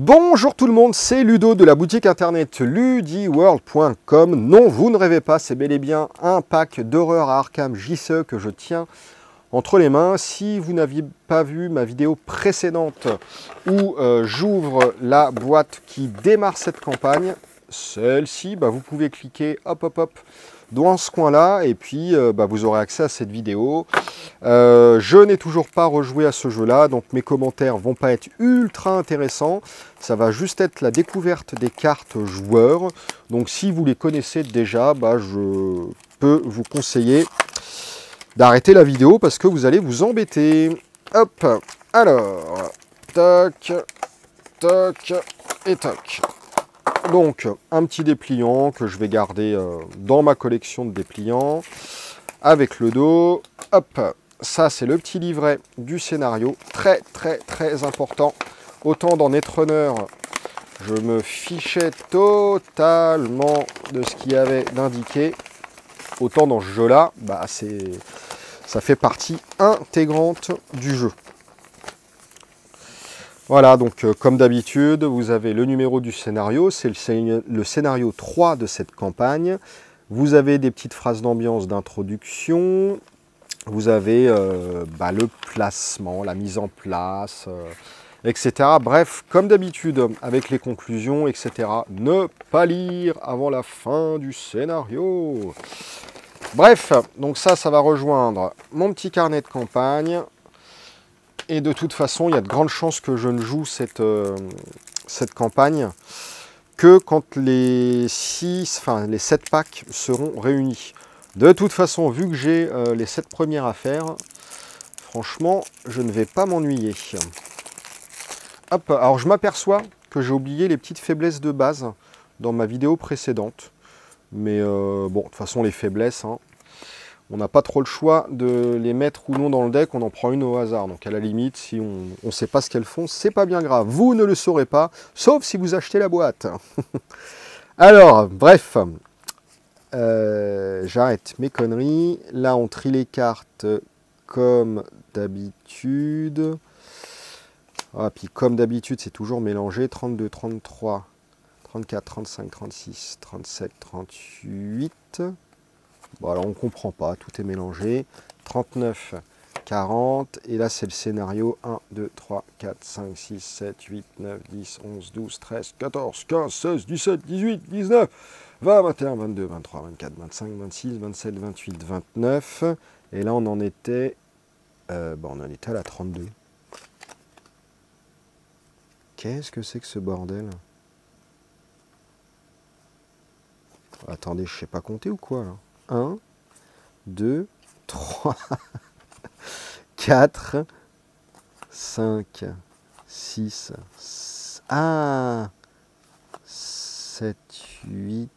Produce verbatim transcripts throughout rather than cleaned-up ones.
Bonjour tout le monde, c'est Ludo de la boutique internet ludiworld point com. Non, vous ne rêvez pas, c'est bel et bien un pack d'horreur à Arkham J C E que je tiens entre les mains. Si vous n'aviez pas vu ma vidéo précédente où euh, j'ouvre la boîte qui démarre cette campagne, celle-ci, bah, vous pouvez cliquer hop hop hop dans ce coin-là et puis euh, bah, vous aurez accès à cette vidéo. Euh, je n'ai toujours pas rejoué à ce jeu-là, donc mes commentaires vont pas être ultra intéressants. Ça va juste être la découverte des cartes joueurs. Donc si vous les connaissez déjà, bah, je peux vous conseiller d'arrêter la vidéo parce que vous allez vous embêter. Hop, alors, toc, toc et toc. Donc, un petit dépliant que je vais garder euh, dans ma collection de dépliants. Avec le dos, hop, ça c'est le petit livret du scénario. Très, très, très important. Autant dans Netrunner, je me fichais totalement de ce qu'il y avait d'indiqué. Autant dans ce jeu-là, bah, c'est, ça fait partie intégrante du jeu. Voilà, donc euh, comme d'habitude, vous avez le numéro du scénario, c'est le, le scénario trois de cette campagne. Vous avez des petites phrases d'ambiance d'introduction, vous avez euh, bah, le placement, la mise en place, euh, et cetera. Bref, comme d'habitude, avec les conclusions, et cetera. Ne pas lire avant la fin du scénario. Bref, donc ça, ça va rejoindre mon petit carnet de campagne. Et de toute façon, il y a de grandes chances que je ne joue cette, euh, cette campagne que quand les six, enfin les sept packs seront réunis. De toute façon, vu que j'ai euh, les sept premières à faire, franchement, je ne vais pas m'ennuyer. Hop, alors je m'aperçois que j'ai oublié les petites faiblesses de base dans ma vidéo précédente. Mais euh, bon, de toute façon, les faiblesses, hein, on n'a pas trop le choix de les mettre ou non dans le deck, on en prend une au hasard. Donc à la limite, si on ne sait pas ce qu'elles font, c'est pas bien grave. Vous ne le saurez pas, sauf si vous achetez la boîte. Alors, bref, euh, j'arrête mes conneries. Là, on trie les cartes comme d'habitude. Ah, puis comme d'habitude, c'est toujours mélangé. trente-deux, trente-trois, trente-quatre, trente-cinq, trente-six, trente-sept, trente-huit... Bon, alors on ne comprend pas, tout est mélangé. trente-neuf, quarante, et là c'est le scénario un, deux, trois, quatre, cinq, six, sept, huit, neuf, dix, onze, douze, treize, quatorze, quinze, seize, dix-sept, dix-huit, dix-neuf, vingt, vingt et un, vingt-deux, vingt-trois, vingt-quatre, vingt-cinq, vingt-six, vingt-sept, vingt-huit, vingt-neuf, et là on en était, euh, bon, on en était à la trente-deux. Qu'est-ce que c'est que ce bordel? Attendez, je sais pas compter ou quoi là? un, deux, trois, quatre, cinq, six, ah, sept, huit,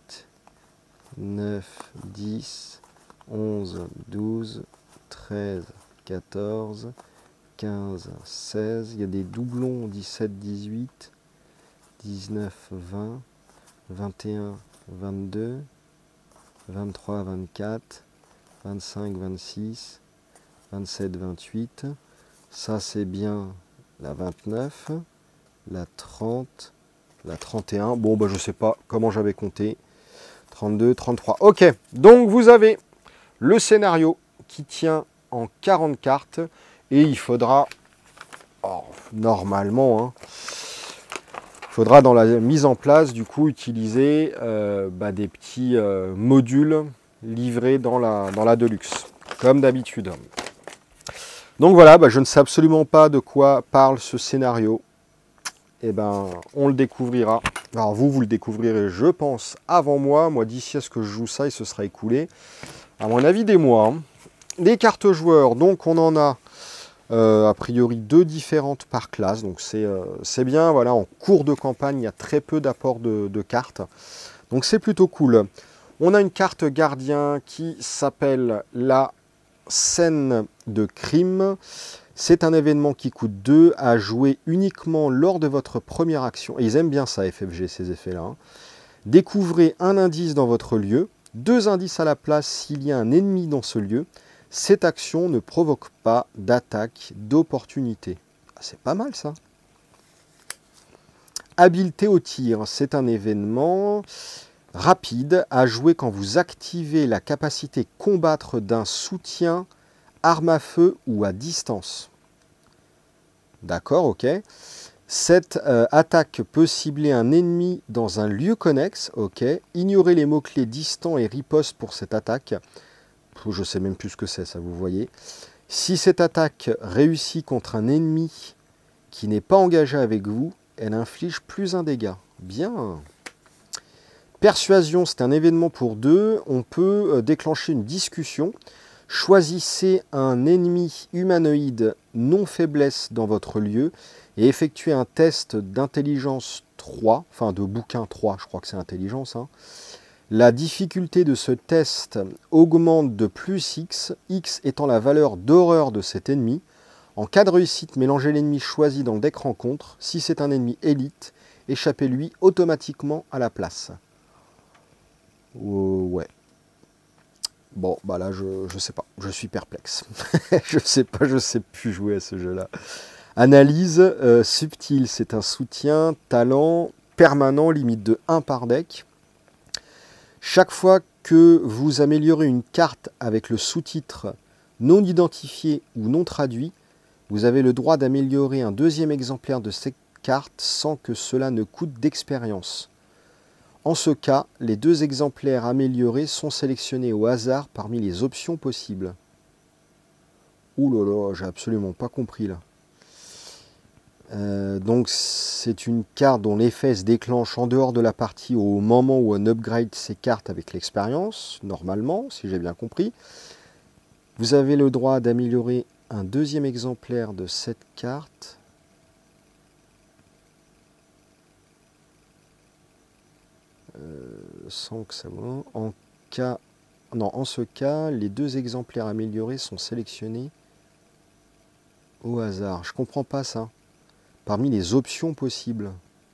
neuf, dix, onze, douze, treize, quatorze, quinze, seize, il y a des doublons, dix-sept, dix-huit, dix-neuf, vingt, vingt et un, vingt-deux, vingt-trois, vingt-quatre, vingt-cinq, vingt-six, vingt-sept, vingt-huit. Ça, c'est bien la vingt-neuf, la trente, la trente et un. Bon, bah, je ne sais pas comment j'avais compté. trente-deux, trente-trois. Ok, donc vous avez le scénario qui tient en quarante cartes. Et il faudra, oh, normalement, hein, il faudra dans la mise en place, du coup, utiliser euh, bah, des petits euh, modules livrés dans la, dans la Deluxe, comme d'habitude. Donc voilà, bah, je ne sais absolument pas de quoi parle ce scénario. Et ben, on le découvrira. Alors vous, vous le découvrirez, je pense, avant moi. Moi, d'ici à ce que je joue ça, il se sera écoulé, à mon avis, des mois. Hein. Les cartes joueurs, donc on en a Euh, a priori deux différentes par classe, donc c'est euh, bien, voilà, en cours de campagne, il y a très peu d'apports de, de cartes, donc c'est plutôt cool. On a une carte gardien qui s'appelle la scène de crime. C'est un événement qui coûte deux à jouer uniquement lors de votre première action, et ils aiment bien ça, F F G, ces effets-là. Hein. Découvrez un indice dans votre lieu, deux indices à la place s'il y a un ennemi dans ce lieu. Cette action ne provoque pas d'attaque d'opportunité. C'est pas mal ça. Habileté au tir, c'est un événement rapide à jouer quand vous activez la capacité combattre d'un soutien, arme à feu ou à distance. D'accord, ok. Cette euh, attaque peut cibler un ennemi dans un lieu connexe, ok. Ignorez les mots-clés distant et riposte pour cette attaque. Je ne sais même plus ce que c'est, ça vous voyez. Si cette attaque réussit contre un ennemi qui n'est pas engagé avec vous, elle inflige plus un dégât. Bien. Persuasion, c'est un événement pour deux. On peut déclencher une discussion. Choisissez un ennemi humanoïde non faiblesse dans votre lieu et effectuez un test d'intelligence trois, enfin de bouquin trois, je crois que c'est intelligence. Hein. La difficulté de ce test augmente de plus X, X étant la valeur d'horreur de cet ennemi. En cas de réussite, mélangez l'ennemi choisi dans le deck rencontre. Si c'est un ennemi élite, échappez-lui automatiquement à la place. Euh, ouais. Bon, bah là, je, je sais pas. Je suis perplexe. je sais pas, je sais plus jouer à ce jeu-là. Analyse, euh, subtil, c'est un soutien, talent, permanent, limite de un par deck. Chaque fois que vous améliorez une carte avec le sous-titre non identifié ou non traduit, vous avez le droit d'améliorer un deuxième exemplaire de cette carte sans que cela ne coûte d'expérience. En ce cas, les deux exemplaires améliorés sont sélectionnés au hasard parmi les options possibles. Ouh là là, j'ai absolument pas compris là. Euh, donc c'est une carte dont l'effet se déclenche en dehors de la partie au moment où on upgrade ces cartes avec l'expérience, normalement, si j'ai bien compris. Vous avez le droit d'améliorer un deuxième exemplaire de cette carte. Euh, sans que ça va. En cas, non, en ce cas, les deux exemplaires améliorés sont sélectionnés au hasard. Je comprends pas ça. Parmi les options possibles.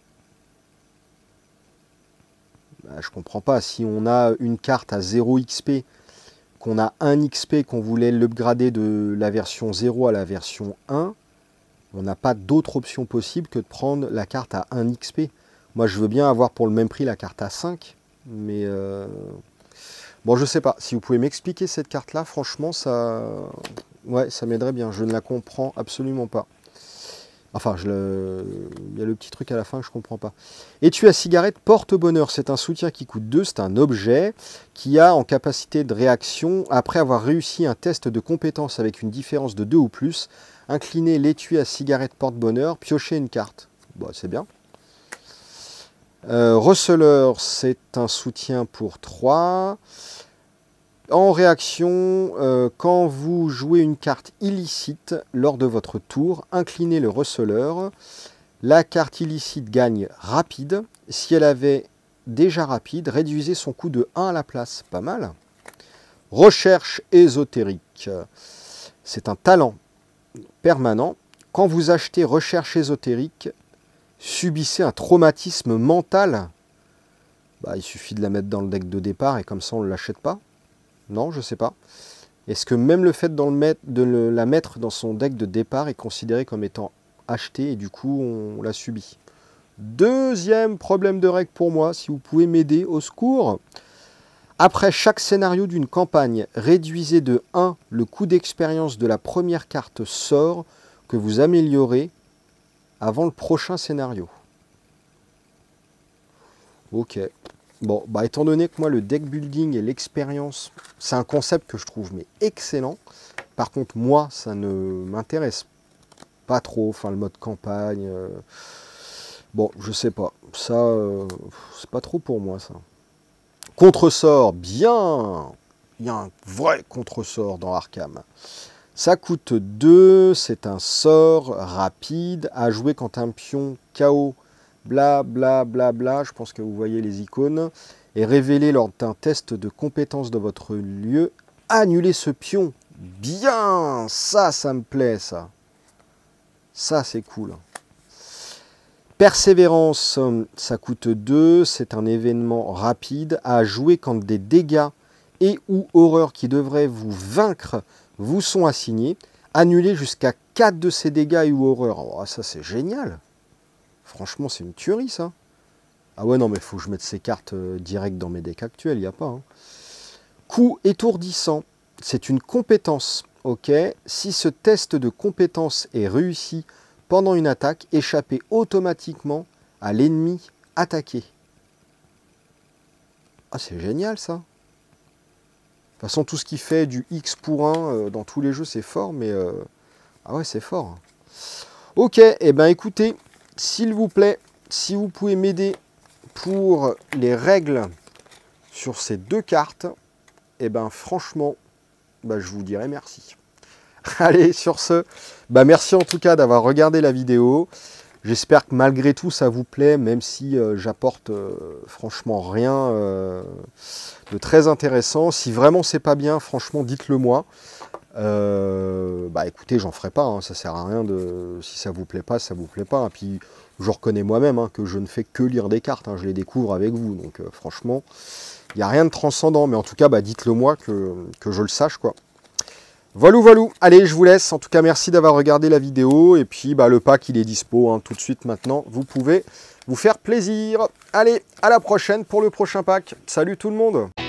Bah, je comprends pas. Si on a une carte à zéro X P, qu'on a un X P, qu'on voulait l'upgrader de la version zéro à la version un, on n'a pas d'autre option possible que de prendre la carte à un X P. Moi, je veux bien avoir pour le même prix la carte à cinq, mais... Euh... Bon, je sais pas. Si vous pouvez m'expliquer cette carte-là, franchement, ça... Ouais, ça m'aiderait bien. Je ne la comprends absolument pas. Enfin, je le... il y a le petit truc à la fin que je ne comprends pas. Étui à cigarette porte-bonheur. C'est un soutien qui coûte deux. C'est un objet qui a en capacité de réaction, après avoir réussi un test de compétence avec une différence de deux ou plus, incliner l'étui à cigarette porte-bonheur, piocher une carte. Bon, c'est bien. Euh, receleur, c'est un soutien pour trois. En réaction, euh, quand vous jouez une carte illicite lors de votre tour, inclinez le receleur. La carte illicite gagne rapide. Si elle avait déjà rapide, réduisez son coût de un à la place. Pas mal. Recherche ésotérique. C'est un talent permanent. Quand vous achetez recherche ésotérique, subissez un traumatisme mental. Bah, il suffit de la mettre dans le deck de départ et comme ça on ne l'achète pas. Non, je ne sais pas. Est-ce que même le fait de le, la mettre dans son deck de départ est considéré comme étant acheté et du coup on l'a subi? Deuxième problème de règle pour moi, si vous pouvez m'aider, au secours. Après chaque scénario d'une campagne, réduisez de un le coût d'expérience de la première carte sort que vous améliorez avant le prochain scénario. Ok. Bon, bah étant donné que moi le deck building et l'expérience, c'est un concept que je trouve mais excellent. Par contre, moi, ça ne m'intéresse pas trop. Enfin, le mode campagne. Euh... Bon, je sais pas. Ça, euh... c'est pas trop pour moi, ça. Contre-sort, bien. Il y a un vrai contre-sort dans Arkham. Ça coûte deux. C'est un sort rapide à jouer quand un pion K O. Bla bla bla bla, je pense que vous voyez les icônes, et révéler lors d'un test de compétence de votre lieu, annuler ce pion. Bien, ça, ça me plaît, ça. Ça, c'est cool. Persévérance, ça coûte deux, c'est un événement rapide à jouer quand des dégâts et ou horreurs qui devraient vous vaincre vous sont assignés. Annuler jusqu'à quatre de ces dégâts et ou horreurs. Oh, ça, c'est génial. Franchement, c'est une tuerie, ça. Ah ouais, non, mais il faut que je mette ces cartes euh, direct dans mes decks actuels, il n'y a pas. Hein. Coup étourdissant, c'est une compétence, ok. Si ce test de compétence est réussi pendant une attaque, échappez automatiquement à l'ennemi attaqué. Ah, c'est génial, ça. De toute façon, tout ce qui fait du X pour un euh, dans tous les jeux, c'est fort, mais... Euh... Ah ouais, c'est fort. Ok, et eh ben écoutez, s'il vous plaît, si vous pouvez m'aider pour les règles sur ces deux cartes, et eh ben franchement, bah, je vous dirai merci. Allez, sur ce, bah, merci en tout cas d'avoir regardé la vidéo. J'espère que malgré tout ça vous plaît, même si euh, j'apporte euh, franchement rien euh, de très intéressant. Si vraiment c'est pas bien, franchement dites-le moi. Euh, bah écoutez, j'en ferai pas, hein, ça sert à rien de. Si ça vous plaît pas, ça vous plaît pas. Et puis je reconnais moi-même hein, que je ne fais que lire des cartes, hein, je les découvre avec vous. Donc euh, franchement, il n'y a rien de transcendant, mais en tout cas, bah, dites-le moi que, que je le sache, quoi. Voilà, voilà. Allez, je vous laisse. En tout cas, merci d'avoir regardé la vidéo. Et puis, bah, le pack, il est dispo hein, tout de suite maintenant. Vous pouvez vous faire plaisir. Allez, à la prochaine pour le prochain pack. Salut tout le monde.